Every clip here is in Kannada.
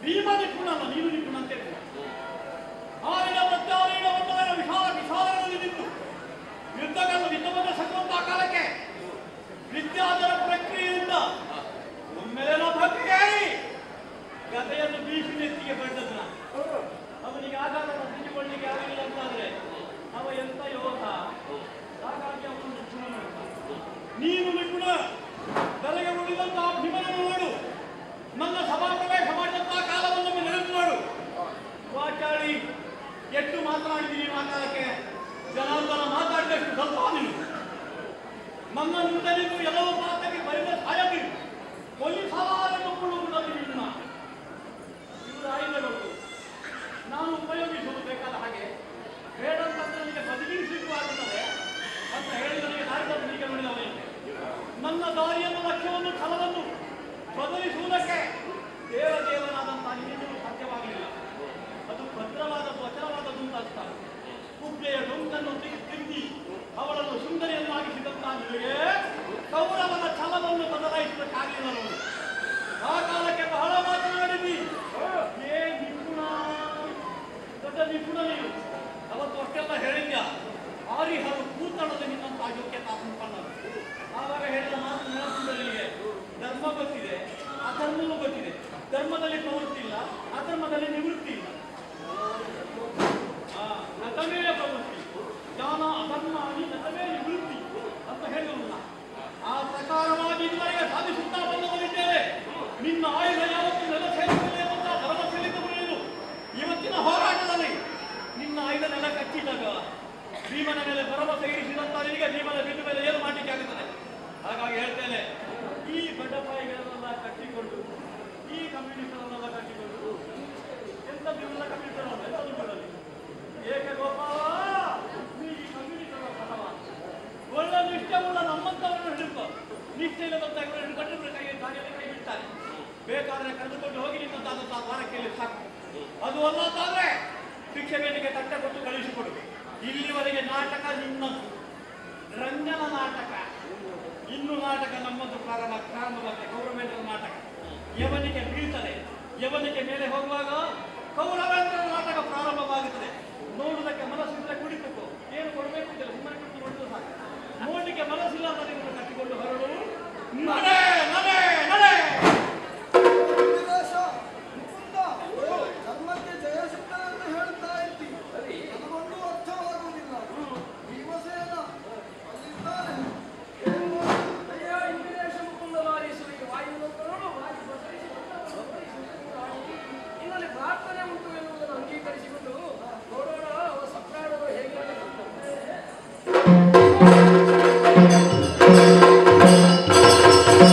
ಭೀಮ ನಿಪುಣ ಅಲ್ಲ, ನೀನು ನಿಪುಣ ಅಂತ ಹೇಳ್ತೀಯ. ಆರಿನ ಪ್ರತ್ಯಾರಿನ ಒಂದರ ವಿಶಾಲಗಳಲ್ಲಿ ನಿಂತು ಯುದ್ಧವನ್ನು ಸಕ್ಕುವಂತಹ ಕಾಲಕ್ಕೆ ವಿದ್ಯಾಧರ ಪ್ರಕ್ರಿಯೆಯಿಂದ ಒಮ್ಮೆಲೆಲ್ಲ ಭಕ್ತಿಯಾಗಿ ಗದೆಯನ್ನು ಬೀಸಿ ನೆತ್ತಿಗೆ ಬಡ್ಡದ್ನ. ಅವನಿಗೆ ಆಘಾತವನ್ನು ತಿಳಿದುಕೊಳ್ಳಲಿಕ್ಕೆ ಆಗಲಿಲ್ಲ ಅಂತಾದ್ರೆ ಅವ ಎಂತ ಯೋಧ. ಹಾಗಾಗಿ ಅವನು ನಿಪುಣ. ನೀನು ನಿಪುಣ. ಬೆಲೆಗೆ ಉಳಿದಂತಹ ಭೀಮನನ್ನು ನೋಡು. ನನ್ನ ಸಭಾ ಪ್ರವೇಶ ಮಾಡಿದಂತಹ ಕಾಲವನ್ನು ನೆನಪು ಮಾಡು. ವಾಚಾಳಿ ಎಷ್ಟು ಮಾತನಾಡಿದ್ದೀನಿ ಆ ಕಾಲಕ್ಕೆ. ಜನಾರ್ದನ ಮಾತಾಡಿದಷ್ಟು ಸ್ವಲ್ಪ ನೀನು ನನ್ನ ಮುಂದೆ ನೀನು ಎಲ್ಲವೂ ಮಾತಾಡಿ ಬರೆದ ಸಾಯಬೇಕು. ಪೊಲೀಸರನ್ನು ನಿನ್ನ ಇವರು ಆಯುಧಗಳು ನಾನು ಉಪಯೋಗಿಸುವುದು ಬೇಕಾದ ಹಾಗೆ ಬೇಡ ಅಂತಂದ್ರೆ ನನಗೆ ಬದಲಿಸಲಿಕ್ಕೂ ಆಗುತ್ತದೆ ಅಂತ ಹೇಳಿ ನನಗೆ ದಾರಿಯನ್ನು ಹೀಗೆ ನೋಡಿದವೇ. ನನ್ನ ದಾರಿಯನ್ನು ಲಕ್ಷ್ಯವನ್ನು ಛಲವನ್ನು ಬದಲಿಸುವುದಕ್ಕೆ ದೇವನಾದಂತಹ ನಿನ್ನಿಂದಲೂ ಸಾಧ್ಯವಾಗಲಿಲ್ಲ. ಅದು ಭದ್ರವಾದದ್ದು ಅಚಲವಾದದ್ದು ಅಂತ ಅರ್ಥ. ಕುಬ್ಜೆಯ ಡೊಂಕನ್ನು ತಿಂದಿ ಅವಳನ್ನು ಸುಂದರಿಯನ್ನಾಗಿಸಿದಂತಹ ನಿಮಗೆ ಕೌರವನ ಛಲವನ್ನು ಬದಲಾಯಿಸಬೇಕಾಗಿಲ್ಲ ನೋಡಿ. ಆ ಕಾಲಕ್ಕೆ ಬಹಳ ಮಾತನಾಡಿದ್ವಿ. ಏ ನಿಪುಣ, ದೊಡ್ಡ ನಿಪುಣ ನೀನು. ಅವತ್ತು ಅಷ್ಟೆಲ್ಲ ಹೇಳಿದ್ಯ. ಆರಿಹರು ಕೂತಳದ ನಿನ್ನಂತಹ ಯೋಗ್ಯತಾ ಸಂಪನ್ನರು. ಆವಾಗ ಹೇಳಿದ ಮಾತು ನೆನಪಿಗೆ ಧರ್ಮ ಗೊತ್ತಿದೆ, ಅಧರ್ಮವೂ ಗೊತ್ತಿದೆ. ಧರ್ಮದಲ್ಲಿ ಪ್ರವೃತ್ತಿ ಇಲ್ಲ, ಅಧರ್ಮದಲ್ಲಿ ನಿವೃತ್ತಿ ಇಲ್ಲ. ನತವೇ ಪ್ರವೃತ್ತಿ, ಜ್ಞಾನ ಅಧರ್ಮಾನಿ ನತವೇ ನಿವೃತ್ತಿ ಅಂತ ಹೇಳಿಲ್ಲ. ಆ ಪ್ರಕಾರವಾಗಿ ಇದುವರೆಗೆ ಸಾಧಿಸುತ್ತಾ ಬಂದವರಿದ್ದೇವೆ. ನಿನ್ನ ಆಯುಧ ಯಾವತ್ತೂ ನೆಲ ಸೇರಿಸಲಿಲ್ಲ ಅಂತ ಧರ್ಮ ಸೇರಿದವರೇನು. ಇವತ್ತಿನ ಹೋರಾಟದಲ್ಲಿ ನಿನ್ನ ಆಯುಧ ನೆಲ ಕಚ್ಚಿದಾಗ ಭೀಮನ ಮೇಲೆ ಭರವಸೆ ಇರಿಸಿದಂತ ನಿನಗೆ ಭೀಮನ ಬಿಟ್ಟು ಮೇಲೆ ಏನು ಮಾಡಲಿಕ್ಕೆ ಆಗುತ್ತದೆ. ಹಾಗಾಗಿ ಹೇಳ್ತೇನೆ, ಈ ಬಡಪಾಯಿಗಳನ್ನೆಲ್ಲ ಕಟ್ಟಿಕೊಂಡು, ಈ ಕಮ್ಯುನಿಸ್ಟರನ್ನೆಲ್ಲ ಕಟ್ಟಿಕೊಂಡು ಎಂತ ನೀವೆಲ್ಲ ಕಮ್ಯುನಿಸ್ಟರ್ ಎಂತದ್ದು ಬಿಡಲಿ. ಏಕೆ ಗೋಪಾಲ, ನೀ ಈ ಕಮ್ಯುನಿಸ್ಟರ ಫಲವ ಒಳ್ಳೆ ನಿಷ್ಠೆಯುಳ್ಳ ನಮ್ಮಂತವರನ್ನು ಹಿಡಿದು ನಿಷ್ಠೆ ಇಲ್ಲದಂತ ಹಿಡ್ಕೊಂಡು ಕೈಯಲ್ಲಿ ಕೈ ಬಿಡ್ತಾರೆ. ಬೇಕಾದ್ರೆ ಕರೆದುಕೊಂಡು ಹೋಗಿ ನಿನ್ನಂತಾದಂತಹ ವಾರಕ್ಕೆ ಸಾಕು. ಅದು ಅಲ್ಲದಾದ್ರೆ ಶಿಕ್ಷೆ ವೇದಿಕೆ ತಟ್ಟೆ ಕೊಟ್ಟು ಕಳಿಸಿಕೊಡು. ಇಲ್ಲಿವರೆಗೆ ನಾಟಕ ನಿನ್ನದು, ರಂಜನ ನಾಟಕ. ಇನ್ನು ನಾಟಕ ನಮ್ಮದು ಪ್ರಾರಂಭವಾಗ್ತದೆ. ಕೌರವೇಂದ್ರ ನಾಟಕ ಯವನಿಗೆ ಬೀಳ್ತದೆ. ಯವನಿಗೆ ಮೇಲೆ ಹೋಗುವಾಗ ಕೌರವೇಂದ್ರ ನಾಟಕ ಪ್ರಾರಂಭವಾಗುತ್ತದೆ. ನೋಡುವುದಕ್ಕೆ ಮನಸ್ಸಿದ್ರೆ ಕುಡಿಬೇಕು. ಏನು ಕೊಡಬೇಕು ಅಂತ ಸುಮ್ಮನೆ ಕುಡಿದು ನೋಡಿದ್ರು ಸಾಕು. ನೋಡಲಿಕ್ಕೆ ಮನಸ್ಸಿಲ್ಲ ಅನ್ನೋದನ್ನು ಕಟ್ಟಿಕೊಂಡು ಹೊರಡು. ನಡೆ ನಡೆ ನಡೆ. ಧರ್ಮಕ್ಕೆ ಜಯ ಸಿಗ್ತದೆ ಅಂತ ಹೇಳ್ತಾ ಇರ್ತೀವಿ. ನನಗೊಂದು ಅರ್ಥವಾಗುವುದಿಲ್ಲ. ಭೀಮಸೇನ ಅಲ್ಲಿದ್ದಾನೆ. ಇಂದ್ರೇಶ ಮುಕುಂದ ವಾರಿಸುವಿಗೆ ವಾಯುವಂತರನು ವಾಯು ಇನ್ನಲ್ಲಿ ಪ್ರಾರ್ಥನೆ ಉಂಟು ಎನ್ನುವುದನ್ನು ಅಂಗೀಕರಿಸಿಕೊಂಡು ನೋಡೋಣ ಅವ ಸಪ್ರಾಡಲು ಹೇಗೆ ಅಂತ.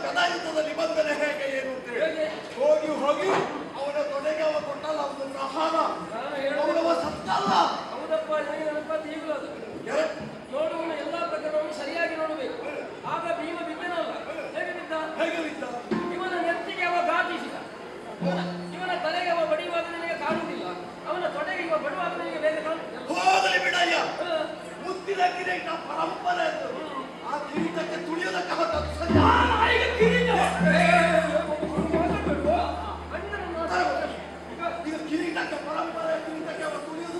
ಗದಾಯುದ್ಧದ ನಿಬಂಧನೆ ಹೇಗೆ ಏನು ಅಂತ ಹೇಳಿ ಹೋಗಿ ಹೋಗಿ ಅವನ ತೊಡೆಗೆ ಅವ ಕೊಟ್ಟಲ್ಲ ಅವನ ಪ್ರಹಾರ ಅವನವ ಸತ್ತಲ್ಲ. ಹೌದಪ್ಪ, ನನಗೆ ನೆನಪಾದ ಈಗಲೂ ಅದು. ನೋಡುವನು ಎಲ್ಲಾ ಪ್ರಕರಣವನ್ನು ಸರಿಯಾಗಿ ನೋಡಬೇಕು. ಆಗ ಭೀಮ ಬಿದ್ದನಲ್ಲ, ಹೇಗೆ ಬಿದ್ದ? ಹೇಗೆ ಬಿದ್ದ? ಇವನ ನೆತ್ತಿಗೆ ಅವ ಘಾಟಿಸಿದ. ಇವನ ತಲೆಗೆ ಅವ ಬಡಿಯುವಾಗ ನಿನಗೆ ಕಾಣುವುದಿಲ್ಲ, ಅವನ ತೊಡೆಗೆ ಇವ ಬಡುವಾಗ ನಿನಗೆ ಬೇಗ ಕಾಣುತ್ತಿಲ್ಲ. ಹೋಗಲಿ ಬಿಡಯ್ಯ, ಮುತ್ತಿನ ಕಿರೀಟ ಪರಂಪರೆ ಅದು. ಆ ಕಿರೀಟಕ್ಕೆ ತುಳಿಯೋದಕ್ಕೆ ಈಗ ಕಿರೀಟಕ್ಕೆ ಪರಂಪರೆ, ಕಿರೀಟಕ್ಕೆ ಅವ ತುಳಿಯೋದು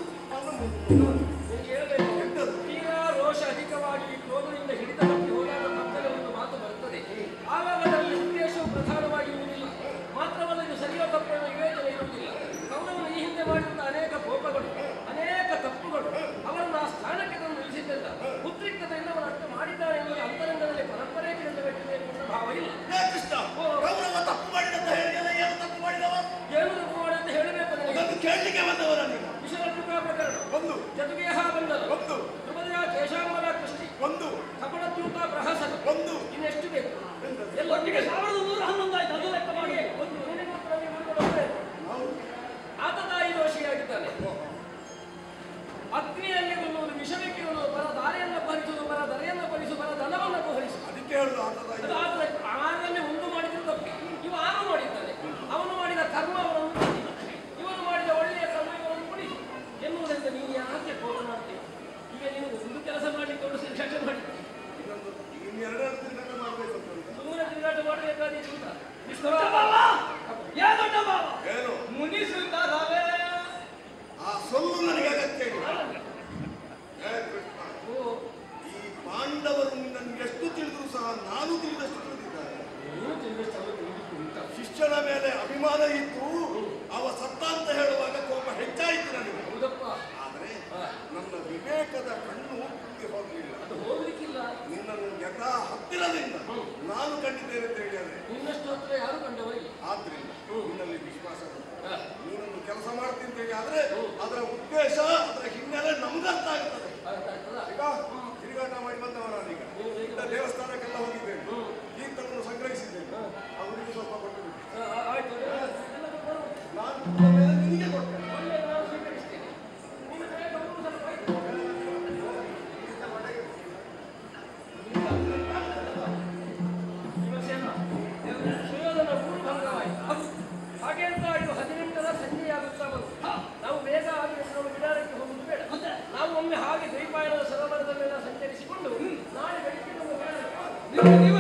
ತೀರ ರೋಷ ಅಧಿಕವಾಗಿ ಕ್ರೋಧದಿಂದ ಹಿಡಿದ ತಪ್ಪಿ ಹೋದಾಗ ಮಕ್ಕಳ ಒಂದು ಮಾತು ಬರುತ್ತದೆ. ಆವಾಗ ಅದರಲ್ಲಿ ಉದ್ದೇಶವು ಪ್ರಧಾನವಾಗಿ ಇರುವುದಿಲ್ಲ. ಮಾತ್ರವಲ್ಲ, ಇದು ಸರಿಯೋ ತಪ್ಪು ವಿವೇಚನೆ ಇರುವುದಿಲ್ಲ. ಕೌರವನು ಈ ಹಿಂದೆ ಮಾಡಿದ ಅನೇಕ ಕೋಪಗಳು, ಅನೇಕ ತಪ್ಪುಗಳು ಅವರನ್ನು ಆ ಸ್ಥಾನಕ್ಕೆ ತಂದು ನಿಲ್ಲಿಸಿದ್ದಲ್ಲ. ಉದ್ರಿಕ್ತತೆಯಿಂದ ಅವನು ಅಷ್ಟು ಮಾಡಿದ್ದಾನೆ ಎನ್ನುವ ಅಂತರಂಗದಲ್ಲಿ ಪರಂಪರೆ ಕೇಳಬೇಕಿದೆ ಎನ್ನುವ ಭಾವ ಇಲ್ಲ. ಕೌರವ ತಪ್ಪು ಮಾಡಿದಂತ ಹೇಳಿದಲ್ಲ, ಏನು ತಪ್ಪು ಮಾಡಿದವ? ಏನು ತಪ್ಪು ಮಾಡಂತ ಹೇಳಬೇಕು ನನಗೆ. ಕೇಳಲಿಕ್ಕೆ ಬಂದವರ ನೀವು ವಿಷಯಟುಕಾ ಪ್ರಕರಣ ಒಂದು, ಜತುಗೇಹ ಬಂಧನ ಒಂದು, ಧ್ರುಪದಯ ಕೇಶಾಂಬರ ಕೃಷ್ಟಿ ಒಂದು, ಕಪಟದ್ಯೂತ ಪ್ರಹಸನ ಒಂದು, ಇನ್ನೆಷ್ಟು ಬೇಕು? ಒಟ್ಟಿಗೆ 1111 ಆಯ್ತು. ಅದು ಲೆಕ್ಕ ಮಾಡಿ. ಒಂದು ಆತ ತಾಯಿ ದೋಷಿಯಾಗಿದ್ದಾನೆ. ಅಗ್ನಿಯಲ್ಲಿ ಕೊಲ್ಲುವುದು, ವಿಷಕ್ಕೆ ಕೊಲ್ಲುವುದು, ಪರ ದಾರಿಯನ್ನು ಅಪಹರಿಸುವುದು, ಪರ ದರೆಯನ್ನು ಅಪಹರಿಸುವುದು, ಪರ ಧನವನ್ನು ಅಪಹರಿಸುವುದು. ಅದಕ್ಕೆ ಹೇಳುದು ಆರನ್ನೇ ಒಂದು ಮಾಡಿದ್ರು ತಪ್ಪು. ಇವ 6 ಮಾಡಿದ್ದಾನೆ. ಅವನು ಮಾಡಿದ ಕರ್ಮ ಅವನನ್ನು ಕೊಡಿಸಿ, ಇವನು ಮಾಡಿದ ಒಳ್ಳೆಯ ಕರ್ಮ ಇವನನ್ನು ಕೊಡಿಸಿ ಎನ್ನುವುದರಿಂದ ನೀನು ಯಾಕೆ ಕೋಪ ಮಾಡ್ತೀವಿ? ಈಗ ನೀನು ಒಂದು ಕೆಲಸ ಮಾಡಲಿಕ್ಕೆ ಒಂದು ಶಿಕ್ಷೆ ಮಾಡಿ ಇನ್ನೆರಡು ತಿಂಗಳ ಮಾಡಬೇಕು ಅಂತ ಸುಮ್ಮನೆ ತಿರುಗಾಟ ಮಾಡಬೇಕಾದೀತು ಅಂತ ಏನು ಮುನಿಸುತ್ತಾರವೇ ಆ ಸೊಲ್ಲು ನನಗೆ ಅಗತ್ಯ ಇಲ್ಲ. ಈ ಪಾಂಡವರು ನಿನ್ನನ್ನು ಎಷ್ಟು ತಿಳಿದ್ರು ಸಹ ನಾನು ತಿಳಿದಷ್ಟು ತಿಳಿದಿದ್ದಾರೆ. ಶಿಷ್ಯನ ಮೇಲೆ ಅಭಿಮಾನ ಇತ್ತು, ಅವ ಸತ್ತ ಅಂತ ಹೇಳುವಾಗ ಕೋಪ ಹೆಚ್ಚಾಯಿತು ನನಗೆ. ಆದರೆ ನನ್ನ ವಿವೇಕದ ಕಣ್ಣು ಕುಗ್ಗಿ ಹೋಗಲಿಲ್ಲ. ಅದು ಹೋಗ್ಲಿಕ್ಕಿಲ್ಲ. ನಿನ್ನನ್ನು ಯಥಾ ಹತ್ತಿರದಿಂದ ನಾನು ಕಂಡಿದ್ದೇನೆ ಅಂತ ಹೇಳಿದರೆ ನಿನ್ನಷ್ಟು ಹತ್ರ ಯಾರು ಕಂಡವರಿಲ್ಲ. ಆದ್ರಿಂದ ನಿನ್ನಲ್ಲಿ ವಿಶ್ವಾಸ ಉಂಟು. ನೀನೊಂದು ಕೆಲಸ ಮಾಡ್ತೀನಿ ಅಂತ ಹೇಳಿ ಆದ್ರೆ ಅದರ ಉದ್ದೇಶ, ಅದರ ಹಿನ್ನೆಲೆ ನಮ್ಗರ್ಥ ಆಗ್ತದೆ. ಈಗ ತಿರುಗಾಟ ಮಾಡಿ ಬಂದವ ನಾನೀಗ ದೇವಸ್ಥಾನಕ್ಕೆಲ್ಲ ಹೋಗಿದ್ದೇನೆ, ತೀರ್ಥವನ್ನು ಸಂಗ್ರಹಿಸಿದ್ದೇನೆ. ಅವರಿಗೆ ಸ್ವಲ್ಪ ಕೊಟ್ಟು ನಾನು ನಿನಗೆ ಕೊಡ್ತೇನೆ. ಹಾಗೆ ಅಂತ ಇದು 18ರ ಸಂಜೆಯಾಗುತ್ತಾ ಬಂತು. ನಾವು ಬೇಗ ಆಗಿ ಬಿಡಾರಕ್ಕೆ ಹೋಗುವುದು ಬೇಡ. ನಾವು ಒಮ್ಮೆ ಹಾಗೆ ದ್ವೈಪಾಯನದ ಸರೋವರದ ಮೇಲೆ ಸಂಚರಿಸಿಕೊಂಡು ನಾಳೆ ಬೆಳಗ್ಗೆ